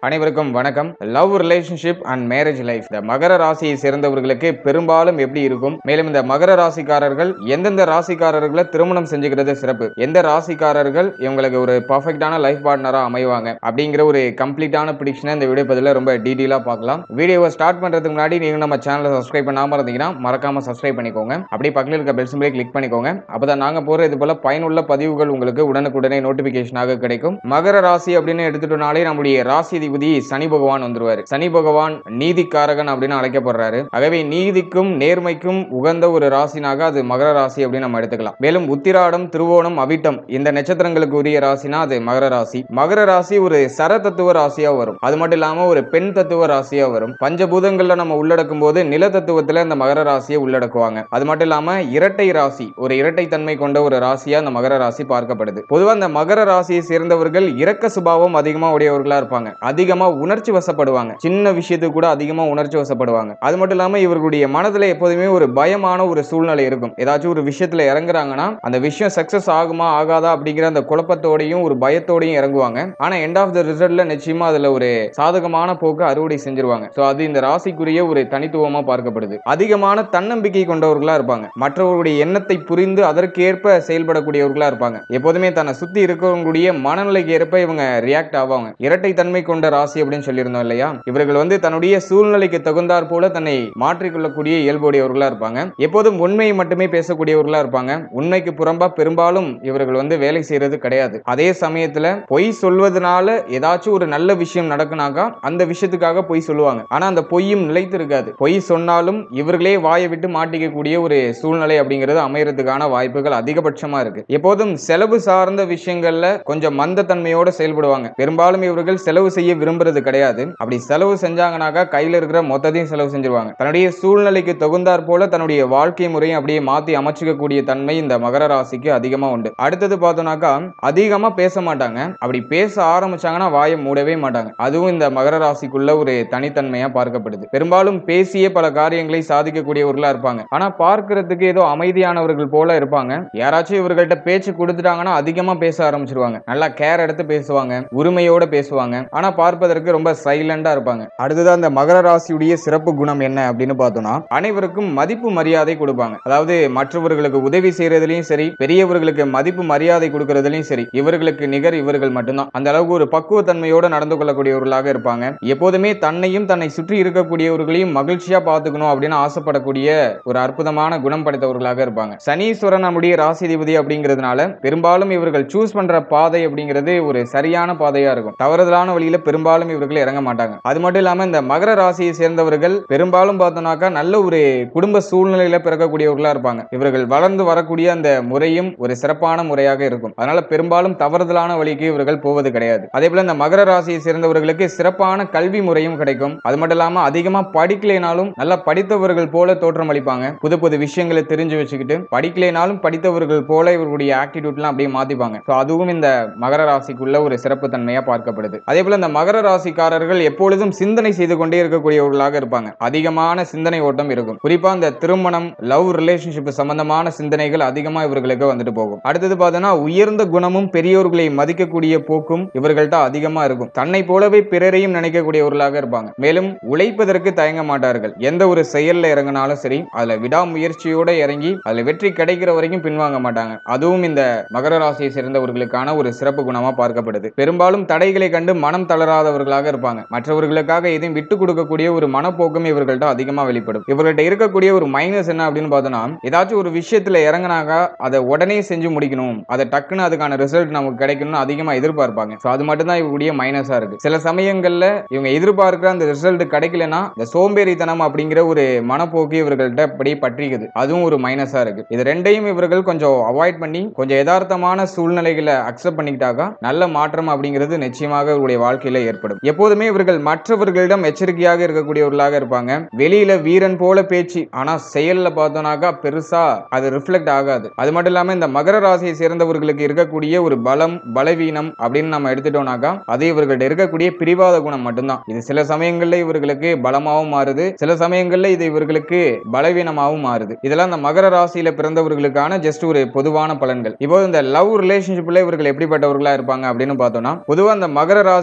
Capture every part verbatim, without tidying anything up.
அனைவருக்கும் வணக்கம். Love relationship and marriage life இந்த மகர ராசியை சேர்ந்தவர்களுக்கு பெரும்பாலும் எப்படி இருக்கும், மேலும் இந்த மகர ராசிக்காரர்கள் எந்தெந்த ராசிக்காரர்களை திருமணம் செஞ்சுக்கிறது சிறப்பு, எந்த ராசிக்காரர்கள் இவங்களுக்கு ஒரு பர்ஃபெக்டான லைஃப் பார்ட்னரா அமைவாங்க அப்படிங்கிற ஒரு கம்ப்ளீட்டான பிடிஷனை இந்த வீடியோ பதில ரொம்ப டீடைலா பார்க்கலாம். வீடியோவை ஸ்டார்ட் பண்றதுக்கு முன்னாடி நீங்க நம்ம சேனலை சப்ஸ்கிரைப் பண்ணாம இருந்தீங்கன்னா மறக்காம சப்ஸ்கிரைப் பண்ணிக்கோங்க. அப்படியே பக்கத்தில் இருக்க பெல் சிம்பலை கிளிக் பண்ணிக்கோங்க. அப்பதான் நாங்க போற இது போல பயனுள்ள பதிவுகள் உங்களுக்கு உடனுக்குடனே நோட்டிபிகேஷனாக கிடைக்கும். மகர ராசி அப்படின்னு எடுத்துட்டோம்னாலே நம்முடைய ராசி சனி பகவான் வந்துருவாரு. சனி பகவான் நீதிக்காரகன் அப்படின்னு அழைக்கப்படுறாரு. ஆகவே நீதிக்கும் நேர்மைக்கும் உகந்த ஒரு ராசினாக அது மகர ராசி அப்படின்னு நம்ம எடுத்துக்கலாம். மேலும் உத்திராடம், திருவோணம், அவிட்டம் இந்த நட்சத்திரங்களுக்கு உரிய ராசினா அது மகர ராசி. மகர ராசி ஒரு சர தத்துவ ராசியா வரும். அது மட்டும் இல்லாம ஒரு பெண் தத்துவ ராசியா வரும். பஞ்சபூதங்கள்ல நம்ம உள்ளடக்கும் போது நில தத்துவத்துல இந்த மகர ராசியை உள்ளடக்குவாங்க. அது மட்டும் இல்லாம இரட்டை ராசி, ஒரு இரட்டை தன்மை கொண்ட ஒரு ராசியா இந்த மகர ராசி பார்க்கப்படுது. பொதுவா இந்த மகர ராசியை சேர்ந்தவர்கள் இரக்க சுபாவம் அதிகமா உடையவர்களா இருப்பாங்க. அதிகமா உணர்ச்சி வசப்படுவாங்க. சின்ன விஷயத்துக்கு கூட அதிகமா உணர்ச்சி வசப்படுவாங்க. அது மட்டும் இல்லாம இவர்களுடைய மனதில் எப்போதுமே ஒரு பயமான ஒரு சூழ்நிலை இருக்கும். ஏதாச்சும் ஒரு விஷயத்துல இறங்குறாங்கன்னா அந்த விஷயம் சக்சஸ் ஆகுமா ஆகாதா அப்படிங்கிற அந்த குழப்பத்தோடையும் ஒரு பயத்தோடையும் இறங்குவாங்க. ஆனா எண்ட் ஆஃப் த ரிசல்ட்ல நிச்சயமா அதுல ஒரு சாதகமான போக்கு அறுவடை செஞ்சிருவாங்க. சோ அது இந்த ராசிக்குரிய ஒரு தனித்துவமா பார்க்கப்படுது. அதிகமான தன்னம்பிக்கை கொண்டவர்களா இருப்பாங்க. மற்றவர்களுடைய எண்ணத்தை புரிந்து அதற்கேற்ப செயல்படக்கூடியவர்களா இருப்பாங்க. எப்போதுமே தன்னை சுத்தி இருக்கவங்களுடைய மனநிலைக்கு ஏற்ப இவங்க ரியாக்ட் ஆவாங்க. இரட்டை தன்மை கொண்ட ராசி அப்படின்னு சொல்லியிருந்தோம் இல்லையா, இவர்கள் வந்து தன்னுடைய சூழ்நிலைக்கு தகுந்தாற் போல தன்னை மாற்றிக்கொள்ளக்கூடிய இயல்புடையவர்களா இருப்பாங்க. எப்போதும் உண்மையை மட்டுமே பேசக்கூடியவர்களா இருப்பாங்க. உண்மைக்கு புறம்பா பெரும்பாலும் இவர்கள் வந்து வேலை செய்யறது கிடையாது. அதே சமயத்துல பொய் சொல்வதனால ஏதாச்சும் ஒரு நல்ல விஷயம் நடக்குனாக்கா அந்த விஷயத்துக்காக பொய் சொல்லுவாங்க. ஆனா அந்த பொய்யும் நிலைத்து இருக்காது. பொய் சொன்னாலும் இவர்களே வாயை விட்டு மாட்டிக்கக்கூடிய ஒரு சூழ்நிலை அப்படிங்கிறது அமையறதுக்கான வாய்ப்புகள் அதிகபட்சமா இருக்கு. எப்போதும் செலவு சார்ந்த விஷயங்கள்ல கொஞ்சம் மந்த தன்மையோட செயல்படுவாங்க. பெரும்பாலும் இவர்கள் செலவு செய்ய விரும்புறது கிடையாது. அப்படி செலவு செஞ்சாங்கனாக்கா கையில இருக்கிற மொத்தத்தையும் செலவு செஞ்சிருவாங்க. தன்னுடைய சூழ்நிலைக்கு தகுந்தாற் போல தன்னுடைய வாழ்க்கை முறையை அப்படியே மாத்தி அமைச்சுக்கக்கூடிய தன்மை இந்த மகர ராசிக்கு அதிகமா உண்டு. அடுத்தது பார்த்தோம்னாக்கா அதிகமா பேச மாட்டாங்க. அப்படி பேச ஆரம்பிச்சாங்கன்னா வாயை மூடவே மாட்டாங்க. அதுவும் இந்த மகர ராசிக்குள்ள ஒரு தனித்தன்மையா பார்க்கப்படுது. பெரும்பாலும் பேசிய பல காரியங்களை சாதிக்கக்கூடியவர்களா இருப்பாங்க. ஆனா பார்க்கிறதுக்கு ஏதோ அமைதியானவர்கள் போல இருப்பாங்க. யாராச்சும் இவர்கள்ட்ட பேச்சு கொடுத்துட்டாங்கன்னா அதிகமா பேச ஆரம்பிச்சிருவாங்க. நல்லா கேர் எடுத்து பேசுவாங்க, உரிமையோட பேசுவாங்க. ஆனா பார்ப்பதற்கு ரொம்ப சைலண்டா இருப்பாங்க. அடுத்ததான் இந்த மகர ராசியுடைய சிறப்பு குணம் என்ன அப்படின்னு பார்த்தோம்னா அனைவருக்கும் மதிப்பு மரியாதை கொடுப்பாங்க. அதாவது மற்றவர்களுக்கு உதவி செய்யறதுலயும் சரி, பெரியவர்களுக்கு மதிப்பு மரியாதை கொடுக்கறதுலயும் சரி, இவர்களுக்கு நிகர் இவர்கள் மட்டும்தான். அந்த அளவுக்கு ஒரு பக்குவத்தன்மையோட நடந்து கொள்ளக்கூடியவர்களாக இருப்பாங்க. எப்போதுமே தன்னையும் தன்னை சுற்றி இருக்கக்கூடியவர்களையும் மகிழ்ச்சியா பார்த்துக்கணும் அப்படின்னு ஆசைப்படக்கூடிய ஒரு அற்புதமான குணம் படைத்தவர்களாக இருப்பாங்க. சனீஸ்வரன் நம்முடைய ராசிதிபதி அப்படிங்கிறதுனால பெரும்பாலும் இவர்கள் சூஸ் பண்ற பாதை அப்படிங்கிறது ஒரு சரியான பாதையா இருக்கும். தவறுதலான வழியில பெரும்பாலும் இவர்கள் இறங்க மாட்டாங்க. அது மட்டும் இல்லாம இந்த மகர ராசியை சேர்ந்தவர்கள் பெரும்பாலும் பார்த்தோம்னாக்கா நல்ல ஒரு குடும்ப சூழ்நிலையில பிறக்கக்கூடியவர்களா இருப்பாங்க. இவர்கள் வளர்ந்து வரக்கூடிய அந்த முறையும் ஒரு சிறப்பான முறையாக இருக்கும். அதனால பெரும்பாலும் தவறுதலான வழிக்கு இவர்கள் போவது கிடையாது. அதே போல இந்த மகர ராசியை சேர்ந்தவர்களுக்கு சிறப்பான கல்வி முறையும் கிடைக்கும். அது மட்டும் இல்லாம அதிகமா படிக்கலைனாலும் நல்லா படித்தவர்கள் போல தோற்றம் அளிப்பாங்க. புது புது விஷயங்களை தெரிஞ்சு வச்சுக்கிட்டு படிக்கலைனாலும் படித்தவர்கள் போல இவர்களுடைய ஆட்டிடியூட்லாம் அப்படியே மாத்திப்பாங்க. அதுவும் இந்த மகர ராசிக்குள்ள ஒரு சிறப்பு தன்மையா பார்க்கப்படுது. அதே போல இந்த மகர ராசிக்காரர்கள் எப்பொழுதும் சிந்தனை செய்து கொண்டே இருக்கக்கூடியவர்களாக இருப்பாங்க. அதிகமான சிந்தனை ஓட்டம் இருக்கும். குறிப்பா இந்த திருமணம், லவ் ரிலேஷன்ஷிப் சம்பந்தமான சிந்தனைகள் அதிகமா இவர்களுக்கு வந்துட்டு போகும். அடுத்தது பார்த்தோம்னா உயர்ந்த குணமும் பெரியோர்களை மதிக்கக்கூடிய போக்கும் இவர்கள்ட்ட அதிகமா இருக்கும். தன்னை போலவே பிறரையும் நினைக்கக்கூடியவர்களாக இருப்பாங்க. மேலும் உழைப்பதற்கு தயங்க மாட்டார்கள். எந்த ஒரு செயல்ல இறங்கினாலும் சரி அதுல விடாமுயற்சியோட இறங்கி அதுல வெற்றி கிடைக்கிற வரைக்கும் பின்வாங்க மாட்டாங்க. அதுவும் இந்த மகர ராசியை சேர்ந்தவர்களுக்கான ஒரு சிறப்பு குணமா பார்க்கப்படுது. பெரும்பாலும் தடைகளை கண்டு மனம் தளராதவர்களாக இருப்பாங்க. மற்றவர்களுக்காக எதையும் விட்டு கொடுக்கக்கூடிய ஒரு மனப்போக்கம் இவர்கள்ட்ட அதிகமா வெளிப்படும். இவர்கள்ட்ட இருக்கக்கூடிய ஒரு மைனஸ் என்ன அப்படின்னு பார்த்தோம்னா ஏதாச்சும் ஒரு விஷயத்துல இறங்கினாங்க அதை உடனே செஞ்சு முடிக்கணும், அதை டக்குன்னு அதுக்கான ரிசல்ட் நமக்கு கிடைக்கணும்னு அதிகமா எதிர்பார்ப்பாங்க. அது மட்டும் தான் இவங்களுடைய மைனஸா இருக்கு. சில சமயங்கள்ல இவங்க எதிர்பார்க்கிற அந்த ரிசல்ட் கிடைக்கலனா இந்த சோம்பேறித்தனம் அப்படிங்கிற ஒரு மனப்போக்கு இவர்கள்ட்ட அப்படியே பற்றிக்குது. அதுவும் ஒரு மைனஸா இருக்கு. இது ரெண்டையும் இவர்கள் கொஞ்சம் அவாய்ட் பண்ணி கொஞ்சம் யதார்த்தமான சூழ்நிலைகளை அக்செப்ட் பண்ணிக்கிட்டாக்கா நல்ல மாற்றம் அப்படிங்கிறது நிச்சயமாக இவருடைய வாழ்க்கையில ஏற்படும். எப்போதுமே இவர்கள் மற்றவர்களிடம் எச்சரிக்கையாக இருக்கக்கூடியவர்களாக இருப்பாங்க. வெளியில வீரன் போல பேச்சு, ஆனா செயல்ல பார்த்தோம்னாக்கா பெருசா அது ரிஃப்ளெக்ட் ஆகாது. அது மட்டும் இல்லாம இந்த மகர ராசியை சேர்ந்தவர்களுக்கு இருக்கக்கூடிய ஒரு பலம், பலவீனம் அப்படின்னு நம்ம எடுத்துட்டோம்னாக்கா அது இவர்கள்ட்ட இருக்கக்கூடிய பிரிவாத குணம் மட்டும்தான். இது சில சமயங்கள்ல இவர்களுக்கு பலமாகவும் மாறுது, சில சமயங்கள்ல இது இவர்களுக்கு பலவீனமாகவும் மாறுது. இதெல்லாம் இந்த மகர ராசியில பிறந்தவர்களுக்கான ஜஸ்ட் ஒரு பொதுவான பலன்கள். இப்போ இந்த லவ் ரிலேஷன்ஷிப்ல இவர்கள் எப்படிப்பட்டவர்களா இருப்பாங்க அப்படின்னு பார்த்தோம்னா பொதுவா இந்த மகர ராசியை சேர்ந்த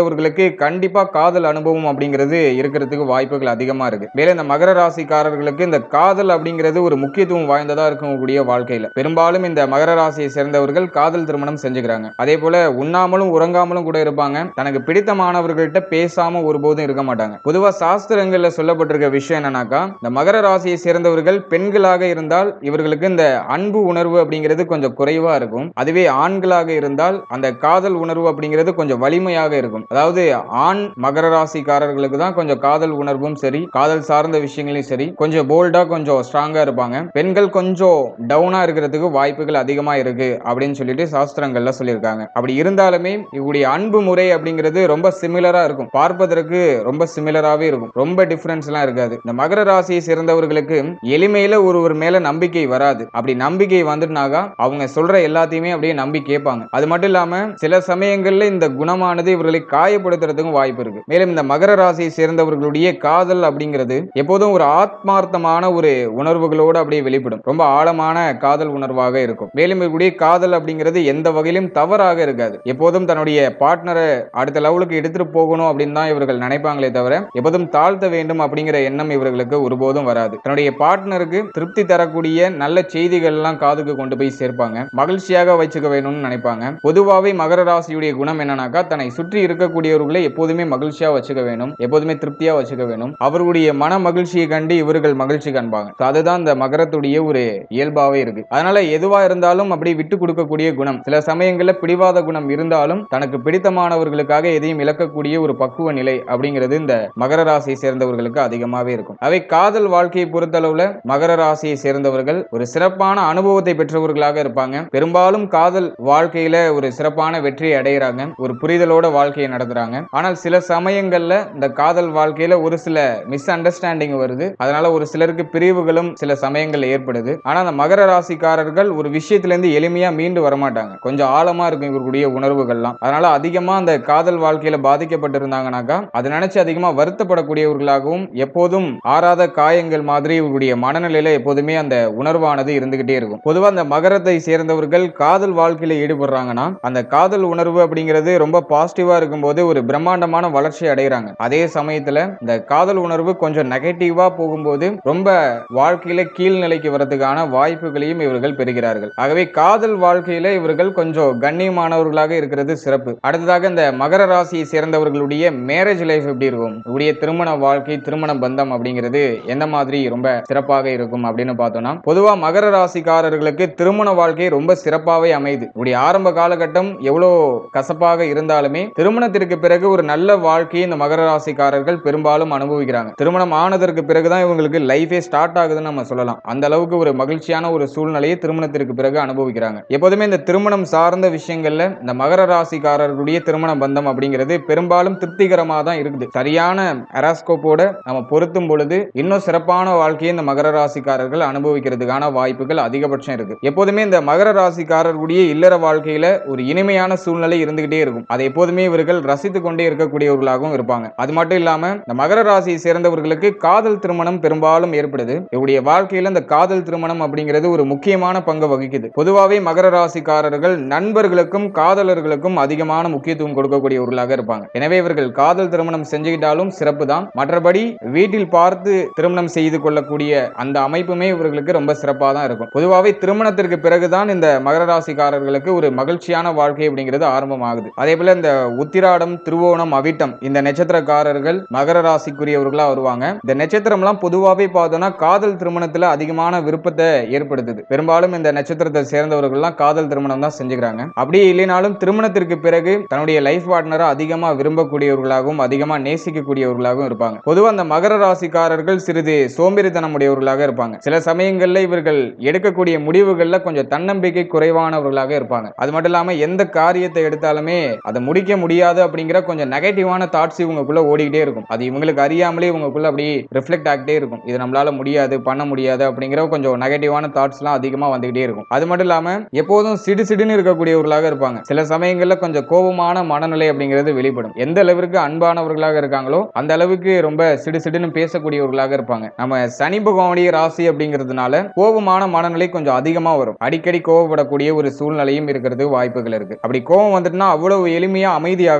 சேர்ந்தவர்களுக்கு கண்டிப்பா காதல் அனுபவம் அப்படிங்கிறது இருக்கிறதுக்கு வாய்ப்புகள் அதிகமா இருக்கு. மேலும் இந்த மகர ராசிக்காரர்களுக்கு இந்த காதல் அப்படிங்கிறது ஒரு முக்கியத்துவம் வாய்ந்ததா இருக்கக்கூடிய வாழ்க்கையில பெரும்பாலும் இந்த மகர ராசியை சேர்ந்தவர்கள் காதல் திருமணம் செஞ்சுக்கிறாங்க. அதே போல உண்ணாமலும் உறங்காமலும் கூட இருப்பாங்க. தனக்கு பிடித்தமானவர்கள்ட்ட பேசாம ஒருபோதும் இருக்க மாட்டாங்க. பொதுவா சாஸ்திரங்கள்ல சொல்லப்பட்டிருக்க விஷயம் என்னன்னாக்கா, இந்த மகர ராசியை சேர்ந்தவர்கள் பெண்களாக இருந்தால் இவர்களுக்கு இந்த அன்பு உணர்வு அப்படிங்கிறது கொஞ்சம் குறைவா இருக்கும். அதுவே ஆண்களாக இருந்தால் அந்த காதல் உணர்வு அப்படிங்கிறது கொஞ்சம் வலிமையாக இருக்கும். அதாவது ஆண் மகர ராசிக்காரர்களுக்கு தான் கொஞ்சம் காதல் உணர்வும் சரி, காதல் சார்ந்த விஷயங்களையும் சரி கொஞ்சம் போல்டா கொஞ்சம் ஸ்ட்ராங்கா இருப்பாங்க. பெண்கள் கொஞ்சம் டவுனா இருக்கிறதுக்கு வாய்ப்புகள் அதிகமா இருக்கு அப்படின்னு சொல்லிட்டு சாஸ்திரங்கள்ல சொல்லியிருக்காங்க. அப்படி இருந்தாலுமே இவருடைய அன்பு முறை அப்படிங்கிறது ரொம்ப சிமிலரா இருக்கும். பார்ப்பதற்கு ரொம்ப சிமிலராகவே இருக்கும். ரொம்ப டிஃபரன்ஸ் எல்லாம் இருக்காது. இந்த மகர ராசியை சேர்ந்தவர்களுக்கு எளிமையில ஒருவர் மேல நம்பிக்கை வராது. அப்படி நம்பிக்கை வந்துட்டுனாக்கா அவங்க சொல்ற எல்லாத்தையுமே அப்படியே நம்பி கேட்பாங்க. அது மட்டும் இல்லாம சில சமயங்கள்ல இந்த குணமானது இவர்களை காயப்படுத்துறதுக்கும் வாய்ப்பு இருக்கு. மேலும் இந்த மகர ராசியை சேர்ந்தவர்களுடைய காதல் அப்படிங்கிறது எப்போதும் ஒரு ஆத்மார்த்தமான ஒரு உணர்வுகளோடு அப்படியே வெளிப்படும். ரொம்ப ஆழமான காதல் உணர்வாக இருக்கும். மேலும் இவருடைய காதல் அப்படிங்கிறது எந்த வகையிலும் தவறாக இருக்காது. எப்போதும் தன்னுடைய பார்ட்னரை அடுத்த லெவலுக்கு எடுத்துட்டு போகணும் அப்படின்னு தான் இவர்கள் நினைப்பாங்களே தவிர எப்போதும் தாழ்த்த வேண்டும் அப்படிங்கிற எண்ணம் இவர்களுக்கு ஒருபோதும் வராது. தன்னுடைய பார்ட்னருக்கு திருப்தி தரக்கூடிய நல்ல செய்திகள் எல்லாம் காதுக்கு கொண்டு போய் சேர்ப்பாங்க. மகிழ்ச்சியாக வச்சுக்க வேணும்னு நினைப்பாங்க. பொதுவாகவே மகர ராசியுடைய குணம் என்னன்னாக்கா, தன்னை சுற்றி இருக்கக்கூடியவர்களை எப்போதுமே மகிழ்ச்சியா வச்சுக்க வேணும், எப்போதுமே திருப்தியா வச்சுக்க வேணும். அவர்களுடைய மன மகிழ்ச்சியை கண்டு இவர்கள் மகிழ்ச்சி காண்பாங்க. அதுதான் இந்த மகரத்துடைய ஒரு இயல்பாவே இருக்கு. அதனால எதுவா இருந்தாலும் அப்படி விட்டு கொடுக்கக்கூடிய குணம், சில சமயங்களில் பிடிவாத குணம் இருந்தாலும் தனக்கு பிடித்தமானவர்களுக்காக எதையும் இழக்கக்கூடிய ஒரு பக்குவ நிலை அப்படிங்கிறது இந்த மகர ராசியை சேர்ந்தவர்களுக்கு அதிகமாவே இருக்கும். அவை காதல் வாழ்க்கையை பொறுத்தளவுல மகர ராசியை சேர்ந்தவர்கள் ஒரு சிறப்பான அனுபவத்தை பெற்றவர்களாக இருப்பாங்க. பெரும்பாலும் காதல் வாழ்க்கையில ஒரு சிறப்பான வெற்றியை அடைகிறாங்க. ஒரு புரிதலோட வாழ்க்கையை நடத்துறாங்க. ஆனால் சில சமயங்கள்ல இந்த காதல் வாழ்க்கையில ஒரு சில மிஸ் அண்டர்ஸ்டாண்டிங் வருது. அதனால ஒரு சிலருக்கு பிரிவுகளும் சில சமயங்கள் ஏற்படுது. ஆனா அந்த மகர ராசிக்காரர்கள் ஒரு விஷயத்திலிருந்து எளிமையா மீண்டு வரமாட்டாங்க. கொஞ்சம் ஆழமா இருக்கும் இவர்களுடைய உணர்வுகள்லாம். அதனால அதிகமா அந்த காதல் வாழ்க்கையில பாதிக்கப்பட்டிருந்தாங்கனாக்கா அதை நினைச்சு அதிகமா வருத்தப்படக்கூடியவர்களாகவும் எப்போதும் ஆறாத காயங்கள் மாதிரி இவருடைய மனநிலையில எப்போதுமே அந்த உணர்வானது இருந்துகிட்டே இருக்கும். பொதுவா அந்த மகரத்தை சேர்ந்தவர்கள் காதல் வாழ்க்கையில ஈடுபடுறாங்கன்னா அந்த காதல் உணர்வு அப்படிங்கிறது ரொம்ப பாசிட்டிவா இருக்கும்போது ஒரு பிரம்மாண்டமான வளர்ச்சி அடைகிறாங்க. அதே சமயத்துல இந்த காதல் உணர்வு கொஞ்சம் நெகட்டிவா போகும்போது ரொம்ப வாழ்க்கையில கீழ்நிலைக்கு வரதுக்கான வாய்ப்புகளையும் இவர்கள் பெறுகிறார்கள். ஆகவே காதல் வாழ்க்கையில இவர்கள் கொஞ்சம் கண்ணியமானவர்களாக இருக்கிறது சிறப்பு. அடுத்ததாக இந்த மகர ராசியை சேர்ந்தவர்களுடைய மேரேஜ் லைஃப் எப்படி இருக்கும், இவருடைய திருமண வாழ்க்கை, திருமண பந்தம் அப்படிங்கிறது எந்த மாதிரி ரொம்ப சிறப்பாக இருக்கும் அப்படின்னு பார்த்தோம்னா, பொதுவா மகர ராசிக்காரர்களுக்கு திருமண வாழ்க்கை ரொம்ப சிறப்பாகவே அமைது. இவருடைய ஆரம்ப காலகட்டம் எவ்வளவு கசப்பாக இருந்தாலுமே திருமணத்திற்கு பிறகு ஒரு நல்ல வாழ்க்கையை இந்த மகர ராசிக்காரர்கள் பெரும்பாலும் அனுபவிக்கிறாங்க. திருமணம் ஆனதற்கு பிறகுதான் இவங்களுக்கு லைஃபே ஸ்டார்ட் ஆகுதுன்னு நம்ம சொல்லலாம். அந்த அளவுக்கு ஒரு மகிழ்ச்சியான ஒரு சூழ்நிலையை திருமணத்திற்கு பிறகு அனுபவிக்கிறாங்க. எப்போதுமே இந்த திருமணம் சார்ந்த விஷயங்கள்ல இந்த மகர ராசிக்காரர்களுடைய திருமண பந்தம் அப்படிங்கிறது பெரும்பாலும் திருப்திகரமாக தான் இருக்குது. சரியான ஹெராஸ்கோப்போட நம்ம பொருத்தும் பொழுது இன்னும் சிறப்பான வாழ்க்கையை இந்த மகர ராசிக்காரர்கள் அனுபவிக்கிறதுக்கான வாய்ப்புகள் அதிகபட்சம் இருக்கு. எப்போதுமே இந்த மகர ராசிக்காரர்களுடைய இல்லற வாழ்க்கையில ஒரு இனிமையான சூழ்நிலை இருந்துகிட்டே இருக்கும். அதை எப்போதுமே இவர்கள் ரசித்துக் கொண்டே இருக்கக்கூடியவர்களாகவும் இருப்பாங்க. அது மட்டும் இல்லாம இந்த மகர ராசியை சேர்ந்தவர்களுக்கு காதல் திருமணம் பெரும்பாலும் ஏற்படுது. இவருடைய வாழ்க்கையில இந்த காதல் திருமணம் அப்படிங்கிறது ஒரு முக்கியமான பங்கு வகிக்குது. பொதுவாகவே மகர ராசிக்காரர்கள் நண்பர்களுக்கும் காதலர்களுக்கும் அதிகமான முக்கியத்துவம் கொடுக்கக்கூடியவர்களாக இருப்பாங்க. எனவே இவர்கள் காதல் திருமணம் செஞ்சுக்கிட்டாலும் சிறப்பு தான். மற்றபடி வீட்டில் பார்த்து திருமணம் செய்து கொள்ளக்கூடிய அந்த அமைப்புமே இவர்களுக்கு ரொம்ப சிறப்பாக தான் இருக்கும். பொதுவாகவே திருமணத்திற்கு பிறகுதான் இந்த மகர ராசிக்காரர்களுக்கு ஒரு மகிழ்ச்சியான வாழ்க்கை அப்படிங்கிறது ஆரம்பமாகுது. அதே போல இந்த உத்திராடம், திருவோணம், அவிட்டம் இந்த நட்சத்திரக்காரர்கள் மகர ராசிக்குரியவர்களா வருவாங்க. இந்த நட்சத்திரம்லாம் பொதுவாகவே பார்த்தோம்னா காதல் திருமணத்துல அதிகமான விருப்பத்தை ஏற்படுத்துது. பெரும்பாலும் இந்த நட்சத்திரத்தை சேர்ந்தவர்கள்லாம் காதல் திருமணம் தான் செஞ்சுக்கிறாங்க. அப்படியே இல்லைனாலும் திருமணத்திற்கு பிறகு தன்னுடைய லைஃப் பார்ட்னரை அதிகமா விரும்பக்கூடியவர்களாகவும் அதிகமா நேசிக்கக்கூடியவர்களாகவும் இருப்பாங்க. பொதுவாக அந்த மகர ராசிக்காரர்கள் சிறிது சோம்பேறித்தனம் உடையவர்களாக இருப்பாங்க. சில சமயங்கள்ல இவர்கள் எடுக்கக்கூடிய முடிவுகள்ல கொஞ்சம் தன்னம்பிக்கை குறைவானவர்களாக இருப்பாங்க. அது மட்டும் இல்லாம எந்த காரியத்தை எடுத்தாலுமே அதை முடிக்க முடியாது அப்படிங்கிற கொஞ்சம் நெகட்டிவான தாட்ஸ் இவங்களுக்குள்ள ஓடிக்கிட்டே இருக்கும். அது இவங்களுக்கு அறியாமலே இவங்களுக்குள்ள அப்படி ரிஃப்ளெக்ட் ஆகிட்டே இருக்கும். இது நம்மளால முடியாது, பண்ண முடியாது அப்படிங்கிற கொஞ்சம் நெகட்டிவான தாட்ஸ் எல்லாம் அதிகமா வந்துகிட்டே இருக்கும். அது மட்டும் இல்லாம எப்போதும் சிடு சிடுன்னு இருக்கக்கூடியவர்களாக இருப்பாங்க. சில சமயங்கள்ல கொஞ்சம் கோபமான மனநிலை அப்படிங்கிறது வெளிப்படும். எந்த அளவிற்கு அன்பானவர்களாக இருக்காங்களோ அந்த அளவுக்கு ரொம்ப சிடு சிடுன்னு பேசக்கூடியவர்களாக இருப்பாங்க. நம்ம சனி பகவானுடைய ராசி அப்படிங்கிறதுனால கோபமான மனநிலை கொஞ்சம் அதிகமா வரும். அடிக்கடி கோபப்படக்கூடிய ஒரு சூழ்நிலையும் இருக்கிறது வாய்ப்புகள் இருக்கு. அப்படி கோபம் வந்துட்டுனா அவ்வளவு எளிமையா அமைதியாக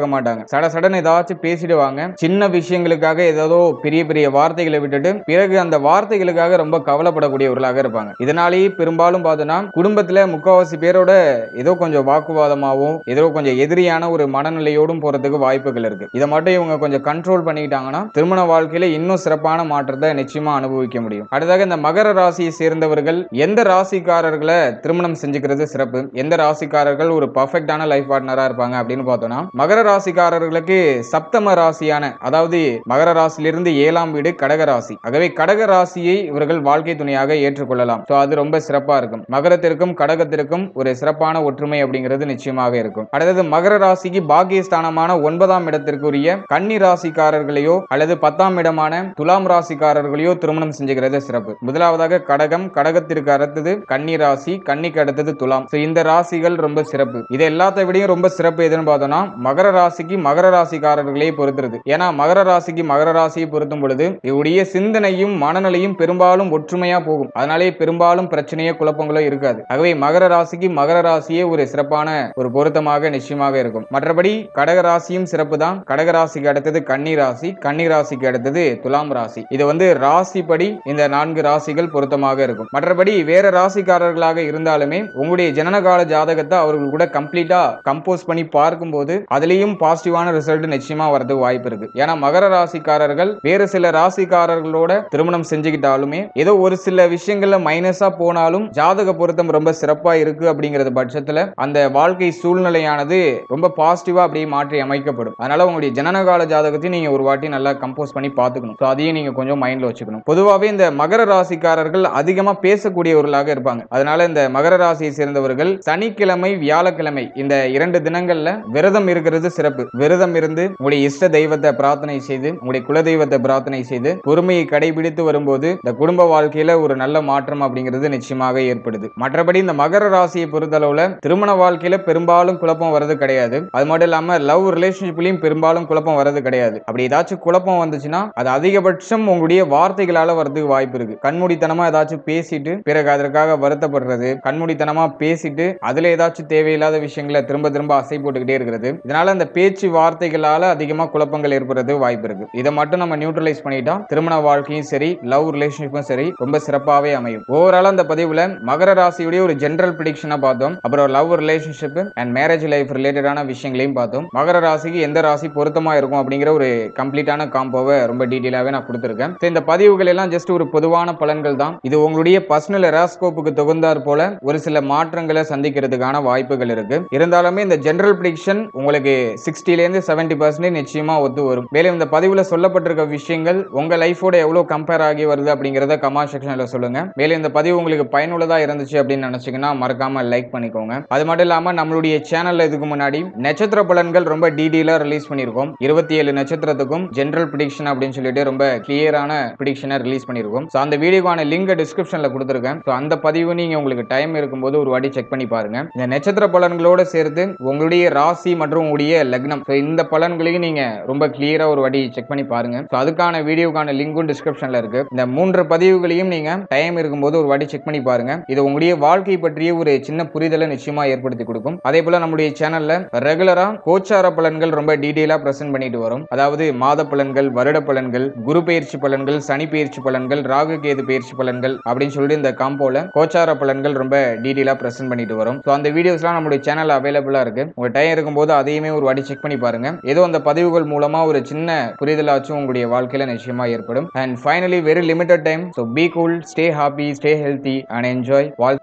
ஆக மாட்டாங்க. சட சடன் ஏதாச்சும் பேசிடுவாங்க. சின்ன விஷயங்களுக்காக ஏதோ பெரிய பெரிய வார்த்தைகளை விட்டுட்டு பிறகு அந்த வார்த்தைகளுக்காக ரொம்ப கவலைப்படக்கூடியவர்களாக இருப்பாங்க. இதனாலேயே பெரும்பாலும் பார்த்தோம்னா குடும்பத்துல முக்காவாசி பேரோட ஏதோ கொஞ்சம் வாக்குவாதமாகவும் ஏதோ கொஞ்சம் எதிரியான ஒரு மனநிலையோடும் போறதுக்கு வாய்ப்புகள் இருக்கு. இதை மட்டும் இவங்க கொஞ்சம் கண்ட்ரோல் பண்ணிக்கிட்டாங்கன்னா திருமண வாழ்க்கையில இன்னும் சிறப்பான மாற்றத்தை நிச்சயமா அனுபவிக்க முடியும். அடுத்ததாக இந்த மகர ராசியை சேர்ந்தவர்கள் எந்த ராசிக்காரர்களை திருமணம் செஞ்சுக்கிறது சிறப்பு, எந்த ராசிக்காரர்கள் ஒரு பர்ஃபெக்டான லைஃப் பார்ட்னரா இருப்பாங்க அப்படின்னு பார்த்தோம்னா மகர ராசிக்காரர்களுக்கு சப்தம ராசியான, அதாவது மகர ராசியிலிருந்து ஏழாம் வீடு கடக ராசி. ஆகவே கடக ராசியை இவர்கள் வாழ்க்கை துணையாக ஏற்றுக்கொள்ளலாம். சோ அது ரொம்ப சிறப்பா இருக்கும். மகரத்திற்கும் கடகத்திற்கும் ஒரு சிறப்பான ஒற்றுமை அப்படிங்கிறது நிச்சயமாக இருக்கும். அடுத்தது மகர ராசிக்கு பாக்கியஸ்தானமான ஒன்பதாம் இடத்திற்குரிய கன்னி ராசிக்காரர்களையோ அல்லது பத்தாம் இடமான துலாம் ராசிக்காரர்களையோ திருமணம் செஞ்சுக்கிறது சிறப்பு. முதலாவதாக கடகம், கடகத்திற்கு அடுத்தது கன்னி ராசி, கன்னிக்கு அடுத்தது துலாம். இந்த ராசிகள் ரொம்ப சிறப்பு. இது எல்லாத்தை விடையும் ரொம்ப சிறப்பு எதுன்னு பார்த்தோம்னா மகர ராசிக்கு மகர ராசிக்காரர்களே பொறுத்துறது. ஏன்னா மகர ராசிக்கு மகர ராசியை பொருத்தும் பொழுது இவருடைய சிந்தனையும் மனநிலையும் பெரும்பாலும் ஒற்றுமையா போகும். அதனாலே பெரும்பாலும் பிரச்சனையோ குழப்பங்களோ இருக்காது. ஆகவே மகர ராசிக்கு மகர ராசியே ஒரு சிறப்பான ஒரு பொருத்தமாக நிச்சயமாக இருக்கும். மற்றபடி கடக ராசியும் சிறப்பு தான். கடக ராசிக்கு அடுத்தது கன்னி ராசி, கன்னி ராசிக்கு அடுத்தது துலாம் ராசி. இது வந்து ராசிப்படி இந்த நான்கு ராசிகள் பொருத்தமாக இருக்கும். மற்றபடி வேற ராசிக்காரர்களாக இருந்தாலுமே உங்களுடைய ஜனனகால ஜாதகத்தை அவர்கள் கூட கம்ப்ளீட்டா கம்போஸ் பண்ணி பார்க்கும்போது அதுலயும் பாசிட்டிவான ரிசல்ட் நிச்சயமா வரதுக்கு வாய்ப்பு இருக்கு. ஏன்னா மகர ராசிக்காரர்கள் வேறு சில ராசிக்காரர்களோட திருமணம் செஞ்சுக்கிட்டாலுமே ஏதோ ஒரு சில விஷயங்கள்ல மைனஸா போனாலும் ஜாதக பொருத்தம் ரொம்ப சிறப்பா இருக்கு அப்படிங்கிறது பட்சத்துல அந்த வாழ்க்கை சூழ்நிலையானது ரொம்ப பாசிட்டிவா அப்படியே மாற்றி அமைக்கப்படும். அதனால உங்களுடைய ஜனனகால ஜாதகத்தை நீங்க ஒரு வாட்டி நல்லா கம்போஸ் பண்ணி பார்த்துக்கணும். அதையும் நீங்க கொஞ்சம் மைண்ட்ல வச்சுக்கணும். பொதுவாகவே இந்த மகர ராசிக்காரர்கள் அதிகமா பேசக்கூடியவர்களாக இருப்பாங்க. அதனால இந்த மகர ராசியை சேர்ந்தவர்கள் சனிக்கிழமை, வியாழக்கிழமை இந்த இரண்டு தினங்கள்ல விரதம் இருக்கிறது சிறப்பு. விரதம் இருந்து உங்களுடைய இஷ்ட தெய்வத்தை பிரார்த்தனை செய்து, உங்களுடைய குல தெய்வத்தை பிரார்த்தனை செய்து பொறுமையை கடைபிடித்து வரும்போது இந்த குடும்ப வாழ்க்கையில ஒரு நல்ல மாற்றம் அப்படிங்கிறது நிச்சயமாக ஏற்படுது. மற்றபடி இந்த மகர ராசியை பொறுத்தளவுல திருமண வாழ்க்கையில பெரும்பாலும் குழப்பம் வரது கிடையாது. அது மட்டும் இல்லாம லவ் ரிலேஷன்ஷிப்லயும் பெரும்பாலும் குழப்பம் வரது கிடையாது. அப்படி ஏதாச்சும் குழப்பம் வந்துச்சுன்னா அது அதிகபட்சம் உங்களுடைய வார்த்தைகளால வரதுக்கு வாய்ப்பு இருக்கு. கண்மூடித்தனமா ஏதாச்சும் பேசிட்டு பிறகு அதற்காக வருத்தப்படுறது, கண்மூடித்தனமா பேசிட்டு அதுல ஏதாச்சும் தேவையில்லாத விஷயங்களை திரும்ப திரும்ப அசை போட்டுக்கிட்டே இருக்கிறது. இதனால அந்த பேச்சு வார்த்தைகளால அதிகமா குழப்பங்கள் ஏற்படுறது வாய்ப்பு இருக்கு. இதை மட்டும் நம்ம நியூட்ரலைஸ் பண்ணிட்டா திருமண வாழ்க்கையும் சரி, லவ் ரிலேஷன்ஷிப்பும் சரி ரொம்ப சிறப்பாகவே அமையும். ஓவரால் அந்த பதிவுல மகர ராசியுடைய ஒரு ஜெனரல் பிரெடிக்ஷனா பார்த்தோம். அப்புறம் love relationship and marriage life ரிலேட்டடான விஷயங்களையும் பார்த்தோம். மகர ராசிக்கு எந்த ராசி பொருத்தமா இருக்கும் அப்படிங்கிற ஒரு கம்ப்ளீட்டான காம்போவை ரொம்ப டீடைலாவே நான் கொடுத்திருக்கேன். இந்த பதிவுகள் எல்லாம் ஜஸ்ட் ஒரு பொதுவான பலன்கள் தான். இது உங்களுடைய பர்சனல் ஹெராஸ்கோப்புக்கு தகுந்தாற் போல ஒரு சில மாற்றங்களை சந்திக்கிறதுக்கான வாய்ப்புகள் இருக்கு. இருந்தாலுமே இந்த ஜெனரல் பிரெடிக்ஷன் உங்களுக்கு சிக்ஸ்டில இருந்து செவன்டி பர்சன்டேஜ் நிச்சயமா ஒத்து வரும். மேலும் இந்த பதிவுல சொல்லப்பட்டிருக்க விஷயங்கள் உங்க லைஃபோட எவ்வளவு கம்பேர் ஆகி வருது அப்படிங்கறத கமெண்ட் செக்ஷன்ல சொல்லுங்க. மேலும் இந்த பதிவு உங்களுக்கு பயனுள்ளதா இருந்துச்சு அப்படின்னு நினைச்சீங்கன்னா மறக்காம லைக் பண்ணிக்கோங்க. அது மட்டும் இல்லாம நம்மளுடைய சேனல்ல இதுக்கு முன்னாடி நட்சத்திர பலன்கள் ரொம்ப டீடைலா ரிலீஸ் பண்ணிருக்கோம். இருபத்தி ஏழு நட்சத்திரத்துக்கும் ஜெனரல் பிரெடிக்ஷன் அப்படின்னு சொல்லிட்டு ரொம்ப கிளியரான பிரெடிக்ஷனை ரிலீஸ் பண்ணிருக்கோம். சோ அந்த வீடியோக்கான லிங்க் டிஸ்கிரிப்ஷன்ல கொடுத்திருக்கேன். சோ அந்த பதிவு நீங்க உங்களுக்கு டைம் இருக்கும்போது ஒரு வாட்டி செக் பண்ணி பாருங்க. இந்த நட்சத்திர பலன்களோட சேர்த்து உங்களுடைய ராசி மற்றும் உங்களுடைய லக்னம் இந்த பலன்களையும் நீங்க ரொம்ப கிளியரா ஒரு வாட்டி செக் பண்ணி பாருங்க. சோ அதுக்கான வீடியோக்கான லிங்கும் டிஸ்கிரிப்ஷன்ல இருக்கு. இந்த மூன்று பதிவுகளையும் நீங்க டைம் இருக்கும்போது ஒரு வாட்டி செக் பண்ணி பாருங்க. இது உங்களுடைய வாழ்க்கை பற்றிய ஒரு சின்ன புரிதலை நிச்சயமா ஏற்படுத்தி கொடுக்கும். அதே போல நம்முடைய சேனல்ல ரெகுலரா கோச்சார பலன்கள் ரொம்ப டீடைலா பிரசன்ட் பண்ணிட்டு வரும். அதாவது மாத பலன்கள், வருட பலன்கள், குரு பயிற்சி பலன்கள், சனி பயிற்சி பலன்கள், ராகு கேது பயிற்சி பலன்கள் அப்படின்னு சொல்லிட்டு இந்த காம்போல கோச்சார பலன்கள் ரொம்ப டீடைலா பிரசன்ட் பண்ணிட்டு வரும். சோ அந்த வீடியோஸ்லாம் நம்முடைய சேனல்ல அவைலபிளா இருக்கு. உங்க டைம் இருக்கும்போது அதையுமே ஒரு வாட்டி செக் பண்ணி பாருங்க. ஏதோ அந்த பதிவுகள் மூலமா ஒரு சின்ன புரிதலாச்சும் உங்களுடைய வாழ்க்கையில நிச்சயமா ஏற்படும். And finally very limited time. So be cool, stay happy, stay healthy and enjoy.